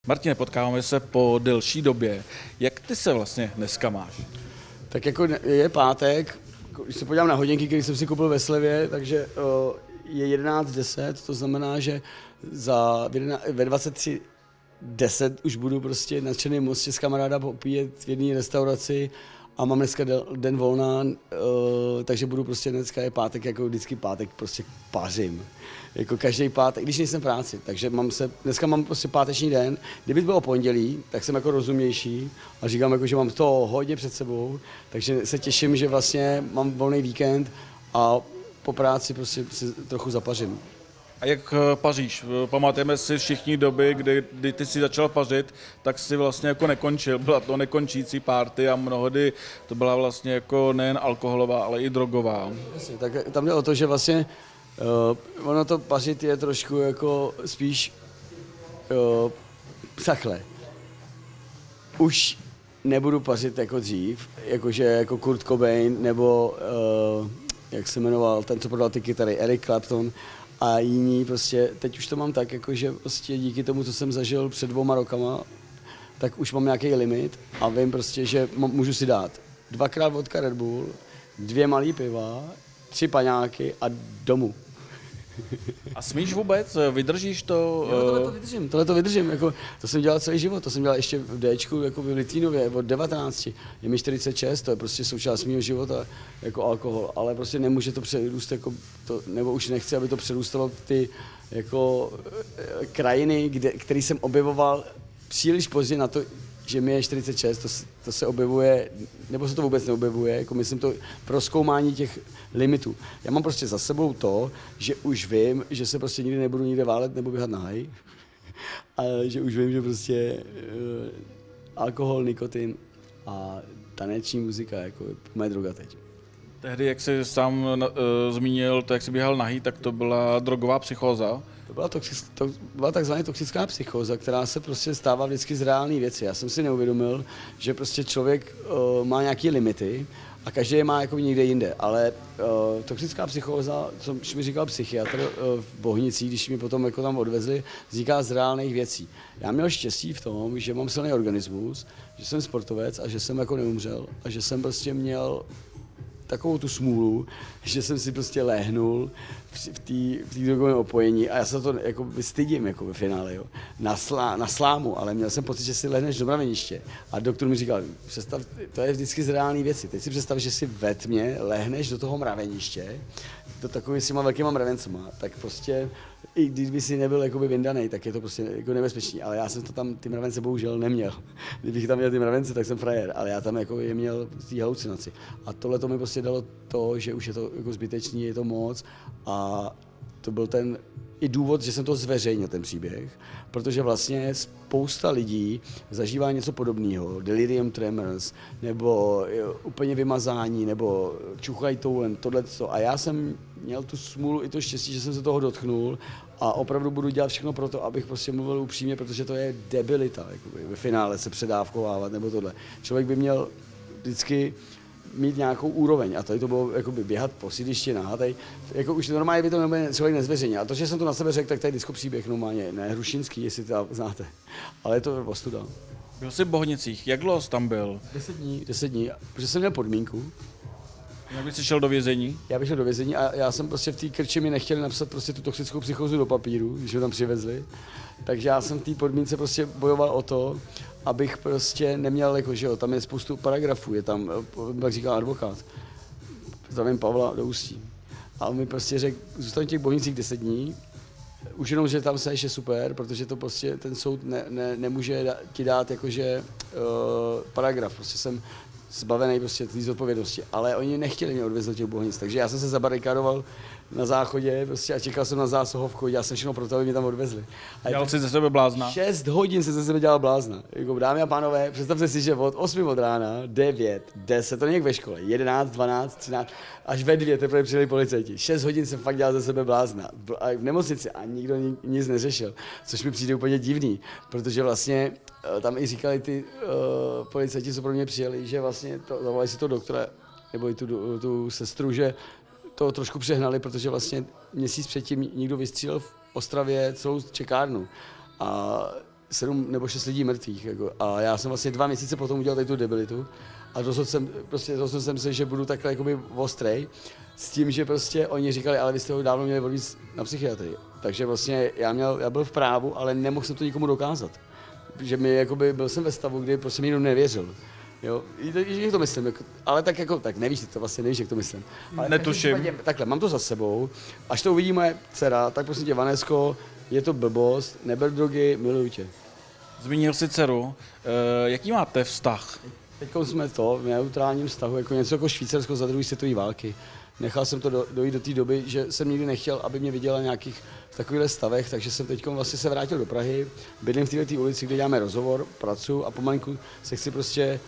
Martine, potkáváme se po delší době. Jak ty se vlastně dneska máš? Tak jako je pátek, když se podívám na hodinky, které jsem si koupil ve slevě, takže je 11:10, to znamená, že ve 23:10 už budu prostě na Černém mostě s kamaráda popíjet v jedné restauraci a mám dneska den volna, takže budu prostě, dneska je pátek, jako vždycky pátek prostě pařím. Jako každý pátek, když nejsem v práci, takže dneska mám prostě páteční den. Kdyby bylo pondělí, tak jsem jako rozumnější a říkám jako, že mám to hodně před sebou, takže se těším, že vlastně mám volný víkend a po práci prostě si trochu zapařím. A jak paříš? Pamatujeme si všichni doby, kdy ty si začal pařit, tak si vlastně jako nekončil. Byla to nekončící party a mnohdy to byla vlastně jako nejen alkoholová, ale i drogová. Jasně, tak tam jde o to, že vlastně ono to pařit je trošku jako spíš takhle. Už nebudu pařit jako dřív, jakože jako Kurt Cobain nebo jak se jmenoval ten, co prodal ty kytary, Eric Clapton a jiní prostě, teď už to mám tak, jakože prostě díky tomu, co jsem zažil před 2 rokama, tak už mám nějaký limit a vím prostě, že můžu si dát 2x vodka Red Bull, 2 malý piva, 3 paňáky a domů. A smíš vůbec? Vydržíš to? Jo, tohle to vydržím, jako, to jsem dělal celý život, to jsem dělal ještě v Dčku, jako v Litvínově od 19, je mi 46, to je prostě součást mého života, jako alkohol, ale prostě nemůže to přerůst, jako to, nebo už nechci, aby to přerůstalo ty jako krajiny, který jsem objevoval příliš pozdě na to, že mi je 46, to se objevuje, nebo se to vůbec neobjevuje, jako myslím to prozkoumání těch limitů. Já mám prostě za sebou to, že už vím, že se prostě nikdy nebudu nikde válet nebo běhat nahej. A že už vím, že prostě alkohol, nikotin a taneční muzika jako je moje droga teď. Tehdy, jak jsi sám zmínil, to, jak jsi běhal nahý, tak to byla drogová psychóza. To byla takzvaná toxická psychóza, která se prostě stává vždycky z reálné věci. Já jsem si neuvědomil, že prostě člověk má nějaké limity a každý je má jako někde jinde, ale toxická psychóza, co mi říkal psychiatr v Bohnicích, když mi potom jako tam odvezli, vzniká z reálných věcí. Já měl štěstí v tom, že mám silný organismus, že jsem sportovec a že jsem jako neumřel a že jsem prostě měl takovou tu smůlu, že jsem si prostě léhnul v té drogovém opojení a já se to jako vystydím jako ve finále, jo. Na slámu, ale měl jsem pocit, že si lehneš do mraveniště a doktor mi říkal, představ, to je vždycky z reálné věci, teď si představ, že si ve tmě lehneš do toho mraveniště, do takovým s těma velkýma mravencema, tak prostě i kdyby si nebyl jakoby vyndanej, tak je to prostě jako nebezpečný, ale já jsem to tam, ty mravence bohužel neměl. Kdybych tam měl ty mravence, tak jsem frajer, ale já tam jako je měl v té halucinaci. A tohle to mi prostě dalo to, že už je to jako zbytečný, je to moc a to byl ten i důvod, že jsem to zveřejnil, ten příběh, protože vlastně spousta lidí zažívá něco podobného, delirium tremors, nebo úplně vymazání, nebo čuchají toulem, tohleto. A já jsem měl tu smůlu i to štěstí, že jsem se toho dotknul a opravdu budu dělat všechno pro to, abych prostě mluvil upřímně, protože to je debilita, jakoby, ve finále se předávkovávat nebo tohle. Člověk by měl vždycky mít nějakou úroveň a tady to bylo jakoby běhat po sídlišti nahatej, jako už normálně by to člověk nezveřejnil. A to, že jsem to na sebe řekl, tak tady disco příběh normálně, ne Hrušínský, jestli to znáte, ale je to ostuda. Byl jsi v Bohnicích, jak dlouho jsi tam byl? 10 dní, protože jsem měl podmínku. Jak bys šel do vězení? Já bych šel do vězení a já jsem prostě v té krči mi nechtěli napsat prostě tu toxickou psychózu do papíru, když ho tam přivezli. Takže já jsem v té podmínce prostě bojoval o to, abych prostě neměl, jako, že jo, tam je spoustu paragrafů, je tam, jak říkal advokát, zdravím Pavla do Ústí. A on mi prostě řekl, zůstanu v těch Bohnicích 10 dní, už jenom, že tam seš je super, protože to prostě ten soud nemůže ti dát jakože paragraf, prostě jsem zbavený prostě té zodpovědnosti, ale oni nechtěli mě odvést do těch Bohnic, takže já jsem se zabarikadoval na záchodě prostě a čekal jsem na zásahovku, dělal jsem všechno pro to, aby mě tam odvezli. Dělal jsi ze sebe blázna? 6 hodin jsem ze sebe dělal blázna. Jako, dámy a pánové, představte si, že od 8 od rána, 9, 10, to není jak ve škole, 11, 12, 13, až ve 2 teprve přijeli policajti. 6 hodin jsem fakt dělal ze sebe blázna. A v nemocnici a nikdo nic neřešil, což mi přijde úplně divný, protože vlastně tam i říkali ty policajti, co pro mě přijeli, že vlastně zavolali si to doktora, nebo i tu sestru, že to trošku přehnali, protože vlastně měsíc předtím někdo vystřílel v Ostravě celou čekárnu. A 7 nebo 6 lidí mrtvých. Jako. A já jsem vlastně 2 měsíce potom udělal tady tu debilitu a rozhodl jsem se, že budu takhle jakoby ostrej, s tím, že prostě oni říkali, ale vy jste ho dávno měli odvíct na psychiatrii. Takže vlastně já byl v právu, ale nemohl jsem to nikomu dokázat. Že mi jakoby, byl jsem ve stavu, kdy prostě mi nikdo nevěřil. Jo, jak to myslím, ale tak nevíš, to vlastně nevíš, jak to myslím. Ale netuším. Takhle, mám to za sebou, až to uvidí moje dcera, tak prostě tě, Vanesko, je to blbost, neber drogy, miluju tě. Zmínil jsi dceru, jaký máte vztah? Teď jsme v neutrálním vztahu, jako něco jako Švýcarsko za druhé světové války. Nechal jsem to dojít do té doby, že jsem nikdy nechtěl, aby mě viděla nějakých v takovýchhle stavech, takže jsem teď vlastně se vrátil do Prahy, bydlím v této ulici, kde děláme rozhovor, pracuji a pomalinku se chci prostě,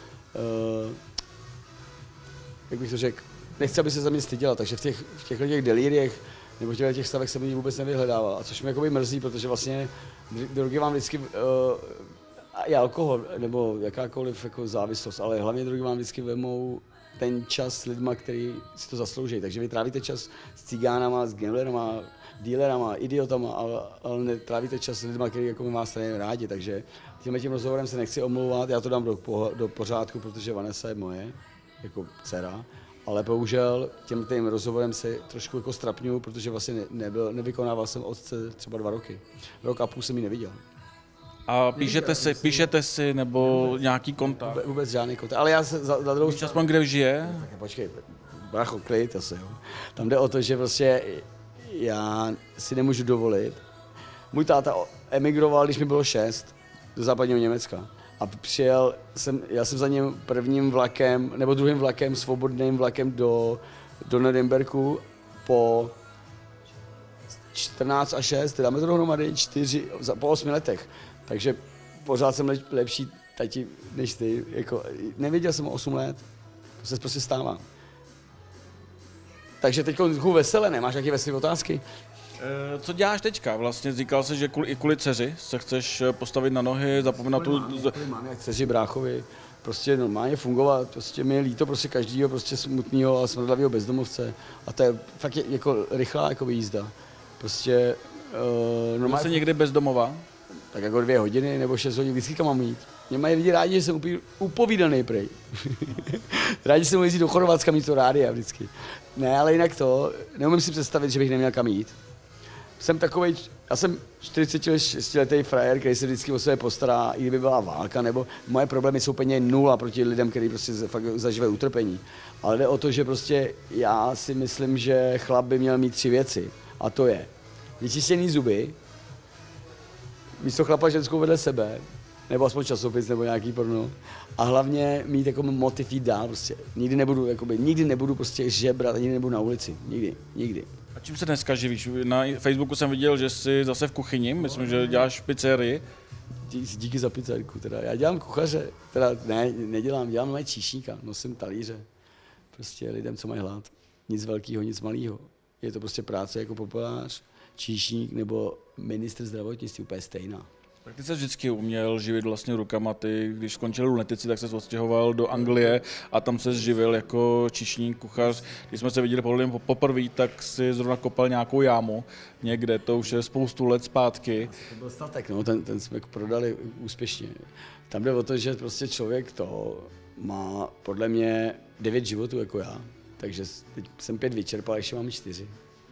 jak bych to řekl, nechci, aby se za mě styděla, takže v těchto delíriech nebo v těch stavech jsem ji vůbec nevyhledával, a což mě jakoby mrzí, protože vlastně drogy vám vždycky, i alkohol nebo jakákoliv jako závislost, ale hlavně drogy vám vždycky vemou ten čas s lidma, kteří si to zaslouží. Takže vy trávíte čas s cigánama, s gamblerama, dealerama, idiotama, ale netrávíte čas s lidma, kteří jako vás rádi. Takže tím rozhovorem se nechci omlouvat, já to dám do pořádku, protože Vanessa je moje, jako dcera. Ale bohužel tím rozhovorem se trošku jako strapňuju, protože vlastně nevykonával jsem otce třeba 2 roky. 1,5 roku jsem ji neviděl. A píšete si nebo nějaký kontakt? Vůbec žádný kontakt, ale já se za druhou stranu... aspoň kde žije? Tak počkej, bracho, klid asi, jo. Tam jde o to, že prostě já si nemůžu dovolit. Můj táta emigroval, když mi bylo 6, do západního Německa. A jel jsem za ním prvním vlakem, nebo druhým vlakem, svobodným vlakem do Norimberku po 14 a 6, dáme to dohromady 4, po 8 letech. Takže pořád jsem lepší tati než ty. Jako, nevěděl jsem o 8 let, to se prostě stává. Takže teď veselé, nemáš nějaké veselé otázky? Co děláš teďka? Vlastně říkal jsi, že i kvůli dceři se chceš postavit na nohy, zapomínat tu... Mám jak dceři, bráchovi, prostě normálně fungovat, prostě mi je líto prostě každýho prostě smutného a smrdlavého bezdomovce a to je fakt jako rychlá jako jízda. Prostě normálně... Byl jsi někdy bezdomova? Tak jako 2 hodiny nebo 6 hodin vždycky kam mám jít. Mě mají lidi rádi, že jsem upovídaný prej. Rádi jsem jezdit do Chorvatska mít to rádia vždycky. Ne, ale jinak to, neumím si představit, že bych neměl kam jít. Já jsem 46letý frajer, který se vždycky o sebe postará, i kdyby byla válka, nebo moje problémy jsou úplně 0 proti lidem, kteří prostě fakt zažívají utrpení. Ale jde o to, že prostě já si myslím, že chlap by měl mít 3 věci. A to je vyčištěný zuby, místo chlapa ženskou vedle sebe, nebo aspoň časopis, nebo nějaký porno. A hlavně mít jako motiv jít dál prostě. Nikdy nebudu prostě žebrat, nikdy nebudu na ulici. Nikdy. A čím se dneska živíš? Na Facebooku jsem viděl, že jsi zase v kuchyni, myslím, že děláš pizzerii. Díky za pizzerku teda. Já dělám kuchaře, teda nedělám, dělám mé číšníka, nosím talíře. Prostě lidem, co mají hlad. Nic velkého, nic malého. Je to prostě práce jako populář, číšník nebo ministr zdravotnictví, úplně stejná. Tak ty jsi vždycky uměl živit vlastně rukama, ty, když skončil lunetici, tak se odstěhoval do Anglie a tam se živil jako číšník, kuchař. Když jsme se viděli poprvé, tak si zrovna kopal nějakou jámu někde, to už je spoustu let zpátky. To byl statek, no, ten jsme prodali úspěšně. Tam jde o to, že prostě člověk to má podle mě 9 životů jako já, takže teď jsem 5 vyčerpal, ještě mám 4.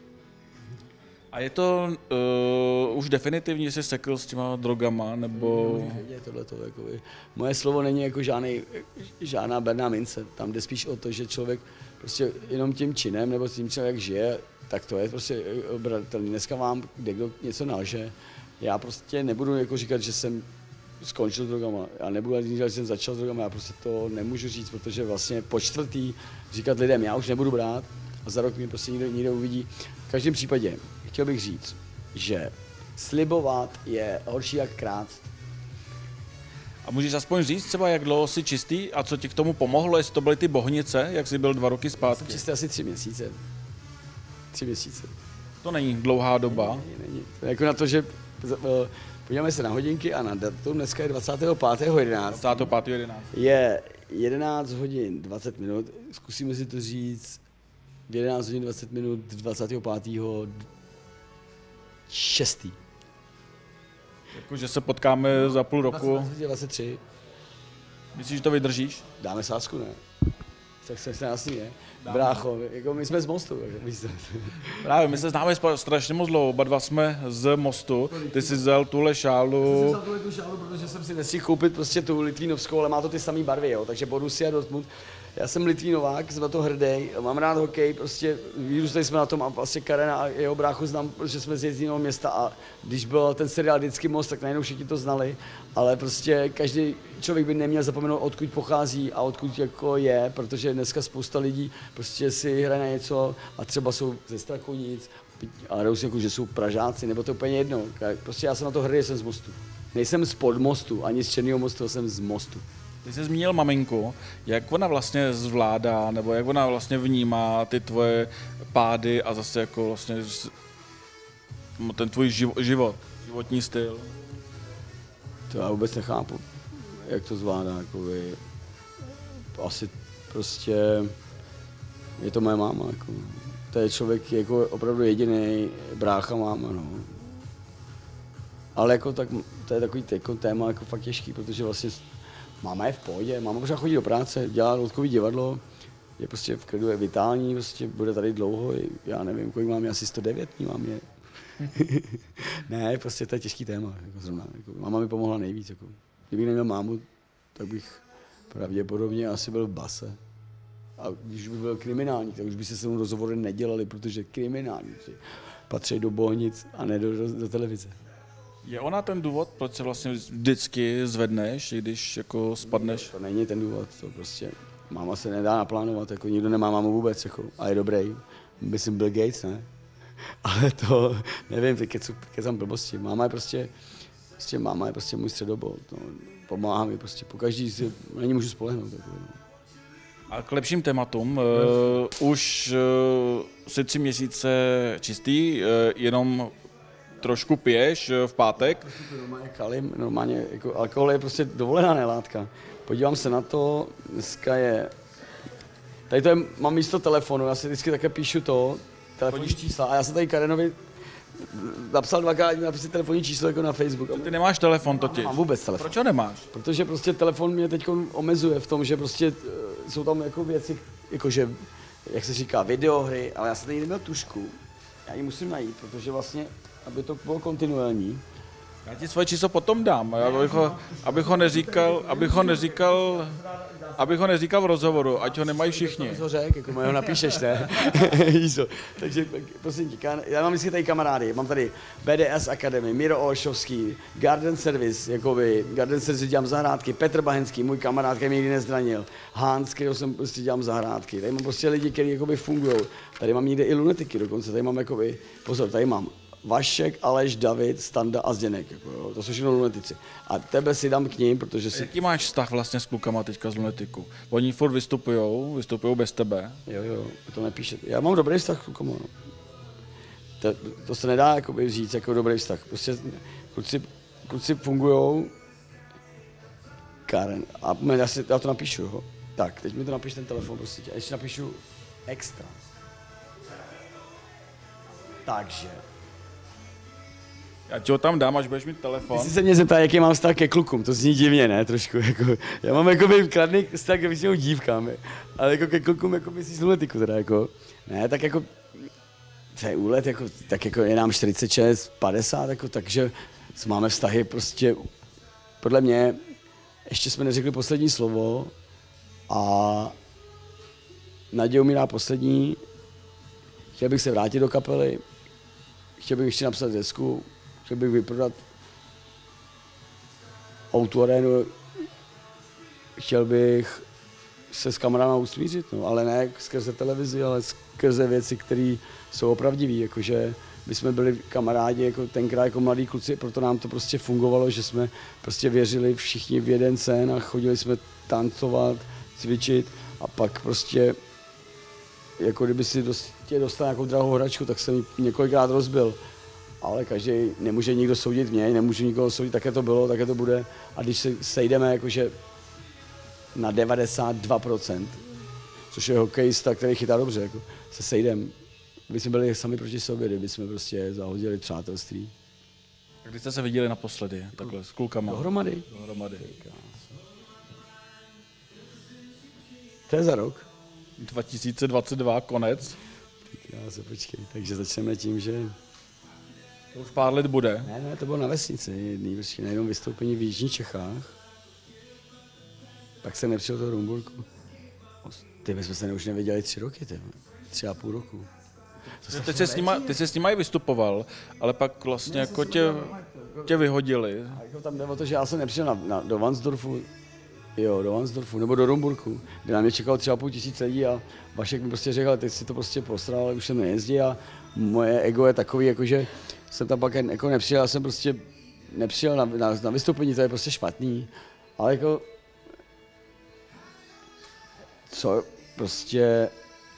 A je to už definitivně, že jsi sekl s těma drogama, nebo... Moje slovo není jako žádná berná mince. Tam jde spíš o to, že člověk prostě jenom tím činem, nebo tím člověk žije, tak to je prostě obratelný. Dneska vám kdo něco nalže. Já prostě nebudu jako říkat, že jsem skončil s drogama. Já nebudu říkat, že jsem začal s drogama, já prostě to nemůžu říct, protože vlastně po 4. říkat lidem, já už nebudu brát a za rok mě prostě někdo uvidí. V každém případě chtěl bych říct, že slibovat je horší jak krást. A můžeš aspoň říct třeba, jak dlouho jsi čistý a co ti k tomu pomohlo, jestli to byly ty bohnice, jak jsi byl 2 roky zpátky? Jsem čistý asi 3 měsíce. 3 měsíce. To není dlouhá doba. Není. Jako na to, že podíváme se na hodinky a na datum, dneska je 25.11. 25.11. Je 11 hodin 20 minut, zkusíme si to říct, v 11 hodin 20 minut 25. 6. Jako, že se potkáme za půl roku. 23. Myslíš, že to vydržíš? Dáme sázku, ne? Tak se jasný, je. Brácho, jako my jsme z Mostu. Jako, Právě, my se známe strašně moc dlouho, oba dva jsme z Mostu. Ty jsi vzal tuhle šálu. Já jsem tu šálu, protože jsem si nestihl koupit prostě tu litvínovskou, ale má to ty samé barvy, jo. Takže Borussia Dortmund. Já jsem Litvínovák, jsem na to hrdý, mám rád hokej, prostě vyrůstali jsme na tom a vlastně Karena a jeho bráchu znám, protože jsme z jezdíného města a když byl ten seriál Vždycky Most, tak najednou všichni to znali, ale prostě každý člověk by neměl zapomenout, odkud pochází a odkud jako je, protože dneska spousta lidí prostě si hraje na něco a třeba jsou ze Strachonic, ale jdou si jako, že jsou Pražáci, nebo to úplně jedno. Prostě já jsem na to hrdý, jsem z Mostu. Nejsem z Podmostu, ani z Černého Mostu, jsem z Mostu. Ty jsi zmínil maminku, jak ona vlastně zvládá, nebo jak ona vlastně vnímá ty tvoje pády a zase jako vlastně ten tvůj životní styl. To já vůbec nechápu, jak to zvládá, jakoby. Asi prostě je to moje máma, jako. To je člověk jako opravdu jediný brácha máma, no. Ale jako tak, to je takový jako téma jako fakt těžký, protože vlastně máma je v pohodě, máma pořád chodí do práce, dělá loutkový divadlo, je prostě v klidu, je vitální, prostě bude tady dlouho, já nevím, kolik mám, asi 109 mám je. Ne, prostě to je těžký téma, jako zrovna. Jako, máma mi pomohla nejvíc, jako. Kdybych neměl mámu, tak bych pravděpodobně asi byl v base. A když by byl kriminální, tak už by se mnou rozhovory nedělali, protože kriminálníci patří do Bohnic a ne do televize. Je ona ten důvod, proč se vlastně vždycky zvedneš, i když jako spadneš? To není ten důvod, to prostě máma se nedá naplánovat, jako nikdo nemá mámu vůbec, jako, a je dobrý. Myslím Bill Gates, ne? Ale to, nevím, ty kecám blbosti. Máma je prostě můj středobod, no, pomáhá mi prostě, pokaždý si na ní můžu spolehnout. Jako, no. A k lepším tématům, už si 3 měsíce čistý, jenom trošku piješ v pátek. Normálně kalim, normálně, jako alkohol je prostě dovolená nelátka. Podívám se na to, dneska je, tady to je, mám místo telefonu, já si vždycky také píšu to, telefonní čísla a já jsem tady Karenovi napsal 2krát, napsal telefonní číslo jako na Facebook. Ty nemáš telefon totiž. Mám vůbec telefon. Proč ho nemáš? Protože prostě telefon mě teď omezuje v tom, že prostě jsou tam jako věci, jakože, jak se říká, videohry, ale já jsem tady neměl tušku. Já ji musím najít, protože vlastně, aby to bylo kontinuální. Já ti svoje číslo potom dám, abych ho neříkal v rozhovoru, ať ho nemají všichni. To řek, jako ho napíšeš, ne? Takže prosím tě, já mám vždycky tady kamarády, mám tady BDS Academy, Miro Olšovský, Garden Service, jakoby, Garden Service dělám zahrádky, Petr Bahenský, můj kamarád, který mě nikdy nezranil, Hans, kterého jsem prostě dělám zahrádky, tady mám prostě lidi, kteří jakoby fungují, tady mám někde i lunetiky dokonce, tady mám jakoby, pozor, tady mám Vašek, Aleš, David, Standa a Zdeněk, jako, jo, to jsou všechno lunetici. A tebe si dám k ním, protože si... Jaký máš vztah vlastně s klukama teďka z lunetiku? Oni furt vystupujou bez tebe? Jo, to nepíše. Já mám dobrý vztah s klukama, no. To se nedá jakoby říct jako dobrý vztah. Prostě kluci fungujou. Karen, a já to napíšu, jo. Tak, teď mi to napiš ten telefon, prostě tě. A ještě napíšu extra. Takže... Já ti ho tam dám, až budeš mít telefon. Ty jsi se mě zeptal, jaký mám vztah ke klukům, to zní divně, ne, trošku, jako, já mám jakoby kladný vztah k většinou dívkám, ale jako ke klukům, jako myslíš lunetiku teda, jako, ne, tak jako, to je úlet, jako, tak jako je nám 46, 50, jako, takže máme vztahy prostě, podle mě, ještě jsme neřekli poslední slovo a Naděja umírá poslední, chtěl bych se vrátit do kapely, chtěl bych ještě napsat desku, chtěl bych vyprodat Outu arénu, chtěl bych se s kamarádama usmířit, no, ale ne skrze televizi, ale skrze věci, které jsou opravdivé, jakože my jsme byli kamarádi jako tenkrát jako mladí kluci, proto nám to prostě fungovalo, že jsme prostě věřili všichni v jeden sen a chodili jsme tancovat, cvičit a pak prostě jako kdyby si dostal nějakou drahou hračku, tak jsem ji několikrát rozbil. Ale každý, nemůže nikdo soudit mě, nemůže nikoho soudit, také to bylo, také to bude. A když se sejdeme jakože na 92%, což je hokejista, který chytá dobře, jako, se sejdeme, kdyby jsme byli sami proti sobě, kdyby jsme prostě zahodili přátelství. Kdy jste se viděli naposledy, takhle, s klukama? Dohromady. Dohromady. To je za rok. 2022, konec. Já se počkej, takže začneme tím, že... To už pár let bude. Ne, to bylo na vesnici, jedný, prostě na jednom vystoupení v Jižních Čechách. Pak jsem nepřijel do Rumburku. Ty jsme se už neviděli 3 roky, 3,5 roku. Ty jsi s nima i vystupoval, ale pak vlastně jako tě vyhodili. A jako tam jde o to, že já jsem nepřijel do Vansdorfu, nebo do Rumburku, kde na mě čekalo 3,5 tisíc lidí a Vašek mi prostě řekl, ty si to prostě posral, už jsem nejezdí a moje ego je takový, jakože jsem tam pak jako nepřijel, já jsem prostě nepřijel na vystoupení, to je prostě špatný, ale jako co prostě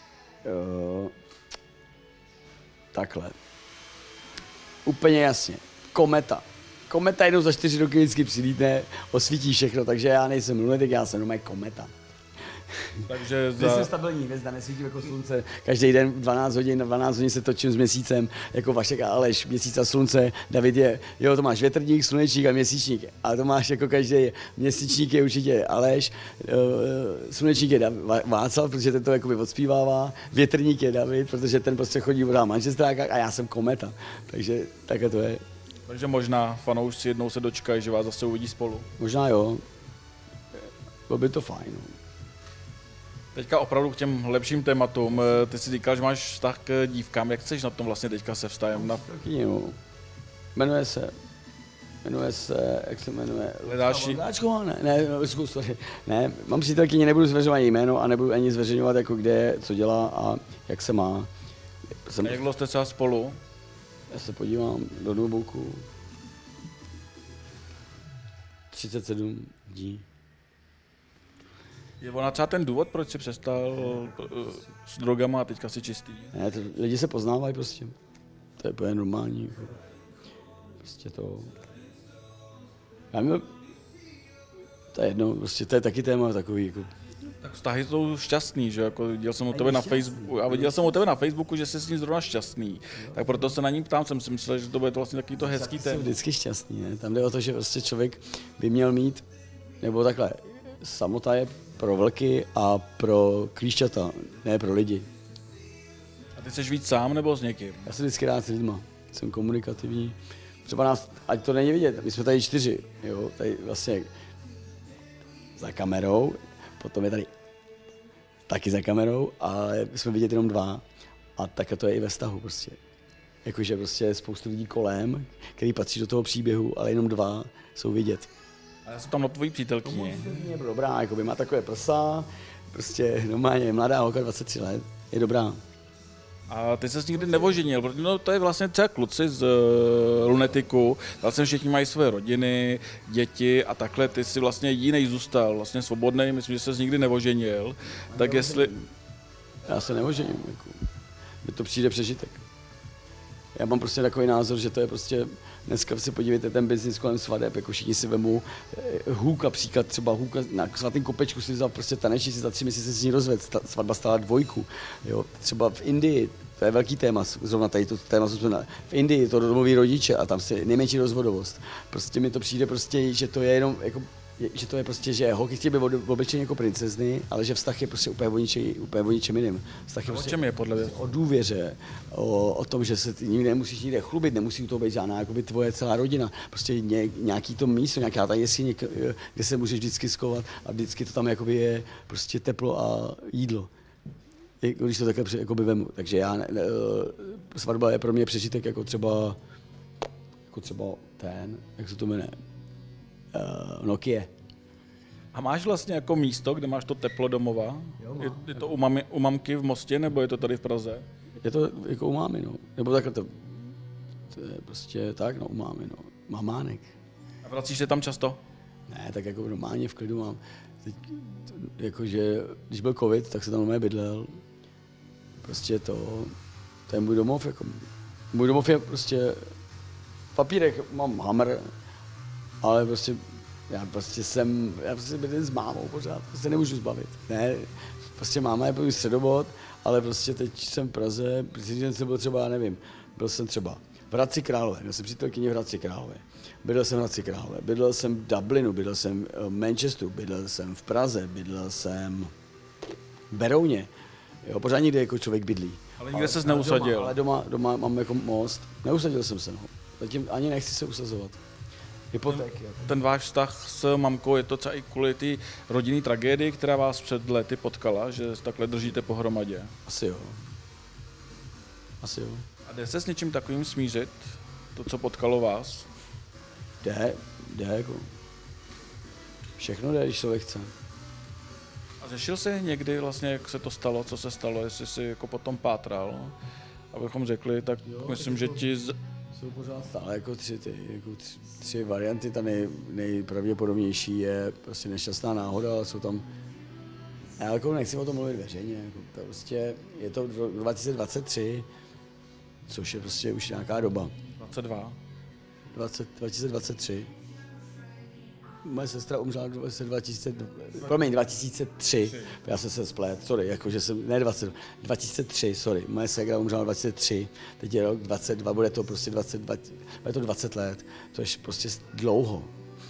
takhle. Úplně jasně. Kometa jednou za 4 roky vždycky přilítne, osvítí všechno, takže já nejsem lunetik, já jsem normálně kometa. Takže Jsem stabilní hvězda, nesvítím jako slunce. Každý den 12 hodin se točím s měsícem, jako Vašek a Aleš, Měsíc a slunce. David je, to máš větrník, slunečník a měsíčník. A to máš jako každý, měsíčník je určitě Aleš, slunečník je Václav, protože ten to jakoby odspívává, větrník je David, protože ten prostě chodí v manžestrákách a já jsem kometa. Takže takhle to je. Takže možná fanoušci jednou se dočkají, že vás zase uvidí spolu. Možná jo. Bylo by to fajn. Teďka opravdu k těm lepším tématům. Ty si říkal, že máš vztah k dívkám. Jak chceš na tom vlastně teďka se vztahem? Jmenuje se, jak se jmenuje? Hledáš ji? Ne, mám přítelkyni, nebudu zveřejňovat jméno a nebudu ani zveřejňovat, jako kde je, co dělá a jak se má. A jak dlouho jste třeba spolu? Já se podívám do notebooku. 37 dní. Je ona třeba ten důvod, proč jsi přestal s drogama a teďka si čistý? Ne, lidi se poznávají prostě. To je úplně normální. Prostě to... To je jedno, prostě to je taky téma takový, jako... Tak vztahy jsou šťastný, že jako viděl jsem u tebe na Facebooku, že jsi s ní zrovna šťastný. Tak proto se na ní ptám, jsem si myslel, že to bude to vlastně takový to hezký téma. Jsem vždycky šťastný, ne? Tam jde o to, že prostě člověk by měl mít, nebo takhle, samota je pro vlky a pro klíšťata, ne pro lidi. A ty jsi víc sám nebo s někým? Já jsem vždycky rád s lidma, jsem komunikativní. Třeba nás, ať to není vidět, my jsme tady 4, jo, tady vlastně za kamerou, potom je tady taky za kamerou, ale jsme vidět jenom 2 a takhle to je i ve vztahu prostě. Jakože prostě je spoustu lidí kolem, který patří do toho příběhu, ale jenom 2 jsou vidět. A já jsem tam na tvojí přítelkyni. Je dobrá, jakoby má takové prsa, prostě normálně mladá holka, 23 let, je dobrá. A ty ses nikdy nevoženil, protože no, to je vlastně třeba kluci z Lunetiku, vlastně všichni mají své rodiny, děti a takhle, ty si vlastně jiný zůstal, vlastně svobodný, myslím, že ses nikdy nevoženil, tak jestli... Já se nevožením, jako, mi to přijde přežitek. Já mám prostě takový názor, že to je prostě, dneska si podívejte ten biznis kolem svadeb, jako všichni si vemou hůka, příklad třeba hůka, na svatém kopečku si vzal prostě tanečnici, za 3 měsíce s ní rozved, svatba stála 2, jo, třeba v Indii, to je velký téma, zrovna tady to téma, v Indii to domoví rodiče a tam se nejmenší rozvodovost. Prostě mi to přijde prostě, že to je jenom jako, že to je prostě, že holky chtějí být oblečení jako princezny, ale že vztah je prostě úplně o ničem jiným. Vztah je O prostě čem je podle mě? o důvěře, o tom, že se nikdy nemusíš nikde chlubit, nemusí to být žádná jakoby tvoje celá rodina. Prostě nějaký to místo, nějaká ta jeskyně, kde se můžeš vždycky skovat a vždycky to tam jakoby je prostě teplo a jídlo. Když to takhle jakoby vemu. Takže svatba je pro mě přežitek jako třeba ten, jak se to jmenuje, Nokia. A máš vlastně jako místo, kde máš to teplo domova? Je to u mamky v Mostě, nebo je to tady v Praze? Je to jako u mámy, no. Nebo takhle to je prostě tak, no, u mámy, no. Mamánek. A vracíš se tam často? Ne, tak jako normálně v klidu mám. Teď, jakože, když byl covid, tak se tam normálně bydlel. Prostě to je můj domov, jako. Můj domov je prostě papírek, mám hammer, ale prostě já prostě bydlím s mámou pořád, prostě nemůžu zbavit. Ne, prostě máma je můj středobod, ale prostě teď jsem v Praze, když jsem byl třeba, nevím, byl jsem třeba v Hradci Králové, měl jsem přítelkyni v Hradci Králové. Bydlel jsem v Hradci Králové, bydlel jsem v Dublinu, bydlel jsem v Manchesteru, bydlel jsem v Praze, bydlel jsem v Berouně. Jo, pořád někde jako člověk bydlí. Ale nikde ses neusadil. Ale doma mám jako most. Neusadil jsem se, no. Zatím ani nechci se usazovat. Hypotéky. Ten váš vztah s mamkou, je to třeba i kvůli té rodinné tragédii, která vás před lety potkala, že takhle držíte pohromadě? Asi jo. A jde se s něčím takovým smířit? To, co potkalo vás? Jde jako. Všechno jde, když člověk chce. A řešil jsi někdy vlastně, jak se to stalo, co se stalo, jestli jsi jako potom pátral? Abychom řekli, tak jo, myslím, že ti... Jsou pořád stále jako tři varianty. Ta nejpravděpodobnější je prostě nešťastná náhoda, ale jsou tam... Já jako nechci o tom mluvit veřejně. Jako to prostě je to 2023, což je prostě už nějaká doba. 2023. Moje sestra umřela v roce 2003. Já jsem se splet, sorry, jakože jsem, ne 2003, sorry. Moje ségra umřela v 2003, teď je rok 22, bude to prostě 20 let, to je prostě dlouho.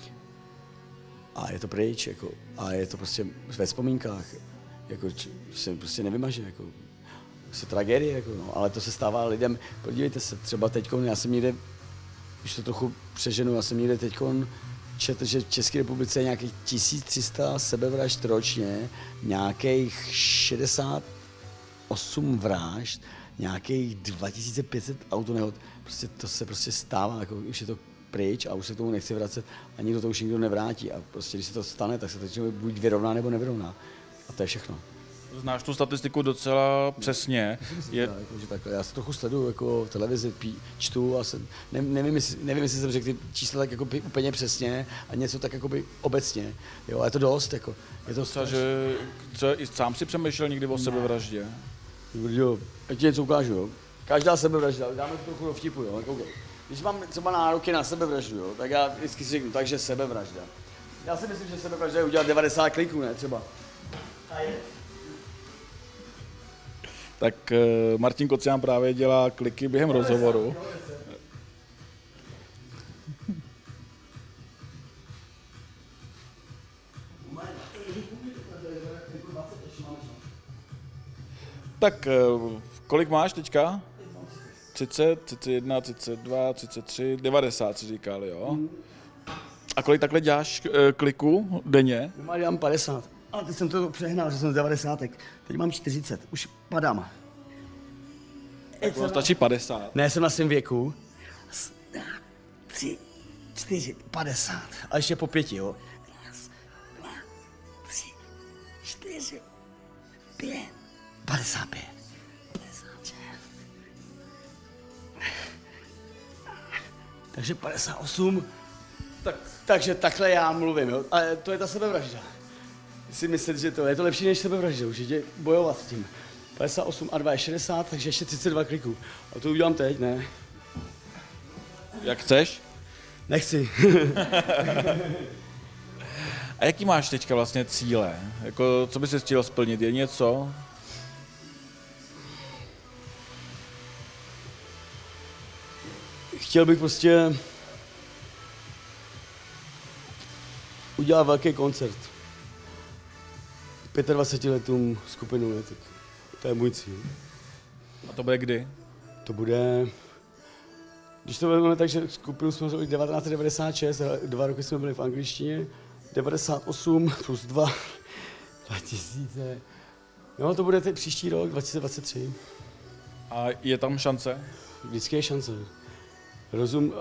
A je to pryč, jako, a je to prostě ve vzpomínkách, jako se prostě nevymaže, jako, prostě tragédie, jako, no, ale to se stává lidem, podívejte se, třeba teďkon, já jsem někde, když to trochu přeženu, já jsem někde teďkon, četl, že v České republice je nějakých 1300 sebevražd ročně, nějakých 68 vražd, nějakých 2500 autonehod. Prostě to se prostě stává, jako už je to pryč a už se k tomu nechci vracet a nikdo to už nikdo nevrátí. A prostě když se to stane, tak se to buď vyrovná nebo nevyrovná. A to je všechno. Znáš tu statistiku docela přesně. Já se trochu sleduju jako v televizi, čtu a nevím, jestli jsem řekl ty čísla tak jako úplně přesně a něco tak jako obecně. Jo, a je to dost. Jako, je to třeba, že i sám si přemýšlel někdy o sebevraždě? Jo, já ti něco ukážu. Jo. Každá sebevražda, dáme to trochu do vtipu. Jo. Když mám třeba nároky na sebevraždu, jo, tak já vždycky si řeknu, takže sebevražda. Já si myslím, že sebevražda je udělat 90 kliků, ne třeba. Tak Martin Kocián právě dělá kliky během rozhovoru. Tak kolik máš teďka? 30, 31, 32, 33, 90 si říkal, jo? A kolik takhle děláš kliků denně? Já dělám 50. Ale teď jsem to přehnal, že jsem z 90. Teď mám 40, už padám. Tak stačí 50. Ne, jsem na svém věku. 3, 4, 50. A ještě po 5, jo. 1, 2, 3, 4, 5, 55, 56. Takže 58. Takže takhle já mluvím, jo. A to je ta sebevražda. Si myslet, že to je to lepší než sebevražda, určitě bojovat s tím. 58 a 2 je 60, takže ještě 32 kliků. A to udělám teď, ne? Jak chceš? Nechci. A jaký máš teďka vlastně cíle? Jako, co bys si chtěl splnit? Je něco? Chtěl bych prostě udělat velký koncert. 25 letům skupinu, ne? Tak to je můj cíl. A to bude kdy? To bude... Když to vezmeme tak, že skupinu jsme vzali 1996, 2 roky jsme byli v angličtině, 98 plus 2, 2000. No, to bude teď příští rok, 2023. A je tam šance? Vždycky je šance. Rozum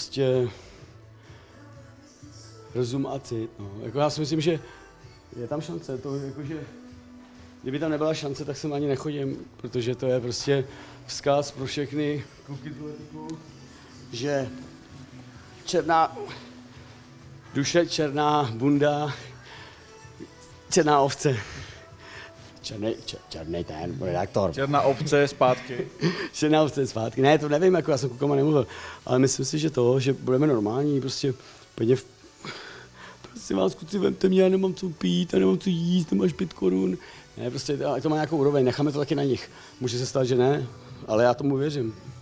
a cit, no. Jako já si myslím, že je tam šance, to jakože... Kdyby tam nebyla šance, tak sem ani nechodím, protože to je prostě vzkaz pro všechny kluky že černá duše, černá bunda, černá ovce. Černý ten redaktor. Černá ovce je zpátky. Černá ovce je zpátky. Ne, to nevím, jako já jsem klukama nemluvil, ale myslím si, že že budeme normální, prostě pěkně prosím vás, kluci, vemte mě, já nemám co pít, já nemám co jíst, nemáš 5 korun. Ne, prostě to má nějakou úroveň, necháme to taky na nich. Může se stát, že ne, ale já tomu věřím.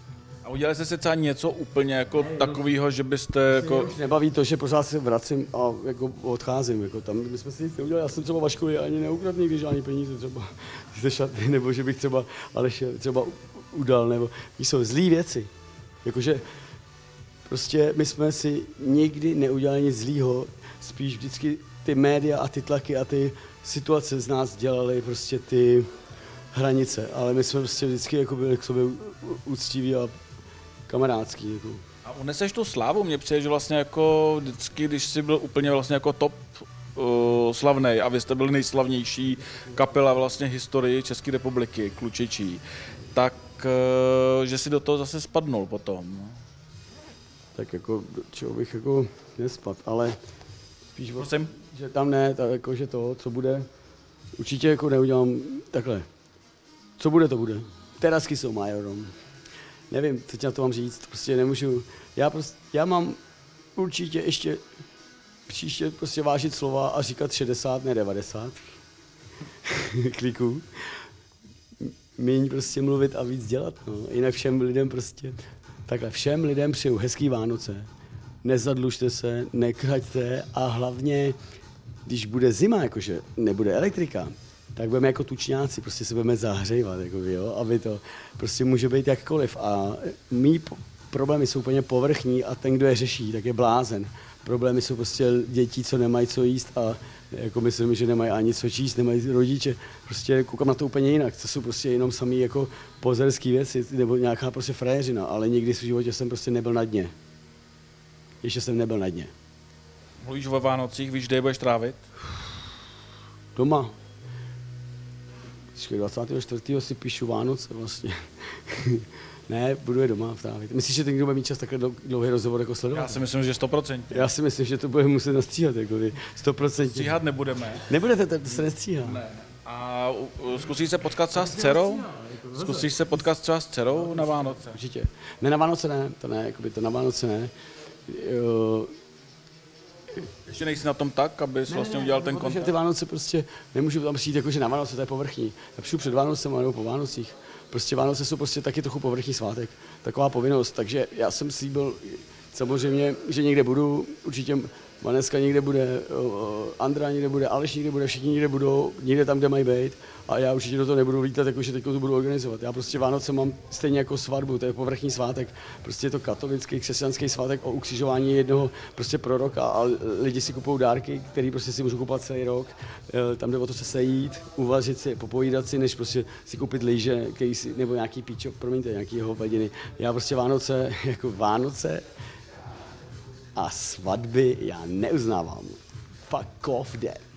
A udělali jste si třeba něco úplně jako takového, že byste jako... Už nebaví to, že pořád se vracím a jako odcházím. Jako tam my jsme si nic neudělali. Já jsem třeba Vaškovi ani neukradl nikdy žádný peníze třeba ze šaty, nebo že bych třeba Aleše třeba udal, nebo jsou zlý věci. Jakože prostě my jsme si nikdy neudělali nic zlýho, spíš vždycky ty média a ty tlaky a ty situace z nás dělaly prostě ty hranice, ale my jsme prostě vždycky jako byli k sobě úctiví a kamarádský. Jako. A uneseš tu slávu, mně přijde, že vlastně jako vždycky, když jsi byl úplně vlastně jako top slavnej a vy jste byli nejslavnější kapela vlastně historii České republiky, Klučičí, tak že si do toho zase spadnul potom. Tak jako, čeho bych jako nespad, ale spíš, Prosím? že tam ne, tak jako, že to, co bude, určitě jako neudělám takhle. Co bude, to bude. Terasky jsou majorom. Nevím, co ti na to mám říct, prostě nemůžu. Já mám určitě ještě příště prostě vážit slova a říkat 60, ne 90 kliků. Míň prostě mluvit a víc dělat, no. Jinak všem lidem prostě, takhle, všem lidem přeju hezký Vánoce. Nezadlužte se, nekraťte a hlavně, když bude zima, jakože nebude elektrika, tak budeme jako tučňáci, prostě se budeme zahřívat, jako, jo, aby to prostě může být jakkoliv. A mý problémy jsou úplně povrchní a ten, kdo je řeší, tak je blázen. Problémy jsou prostě děti, co nemají co jíst a jako myslím, že nemají ani co číst, nemají rodiče. Prostě koukám na to úplně jinak. To jsou prostě jenom samý jako pozerský věci nebo nějaká prostě frajeřina, ale nikdy v životě jsem prostě nebyl na dně. Ještě jsem nebyl na dně. Mluvíš o Vánocích, víš, kde je budeš trávit? Doma. 24. si píšu Vánoce vlastně. Ne, budu je doma trávit. Myslíš, že ten, kdo bude mít čas takhle dlouhý rozhovor jako sledovat? Já si myslím, že 100%. Já si myslím, že to bude muset nastříhat, jako 100%. Stříhat nebudeme. Nebudete, to se nestříhá. Ne. A zkusíš se potkat třeba s dcerou? Zkusíš se potkat třeba s dcerou na Vánoce? Určitě. Ne, na Vánoce ne, to na Vánoce ne. Ještě nejsi na tom tak, abys vlastně udělal ten protože kontakt? ty Vánoce prostě nemůžu tam přijít jako, že na Vánoce to je povrchní. Já přijdu před Vánocem nebo po Vánocích. Prostě Vánoce jsou prostě taky trochu povrchní svátek. Taková povinnost, takže já jsem slíbil samozřejmě, že někde budu, určitě Vaneska někde bude, Andra někde bude, Aleš někde bude, všichni někde budou, někde tam, kde mají být. A já určitě do toho nebudu lítat, jakože teď to budu organizovat. Já prostě Vánoce mám stejně jako svatbu, to je povrchní svátek. Prostě je to katolický, křesťanský svátek o ukřižování jednoho prostě proroka a lidi si kupují dárky, které prostě si můžou kupovat celý rok. Tam jde o to se sejít, uvařit si, popovídat si, než prostě si koupit lyže, nebo nějaký píčo, promiňte, nějaký hovadiny. Já prostě Vánoce, jako Vánoce a svatby já neuznávám. Fuck off that.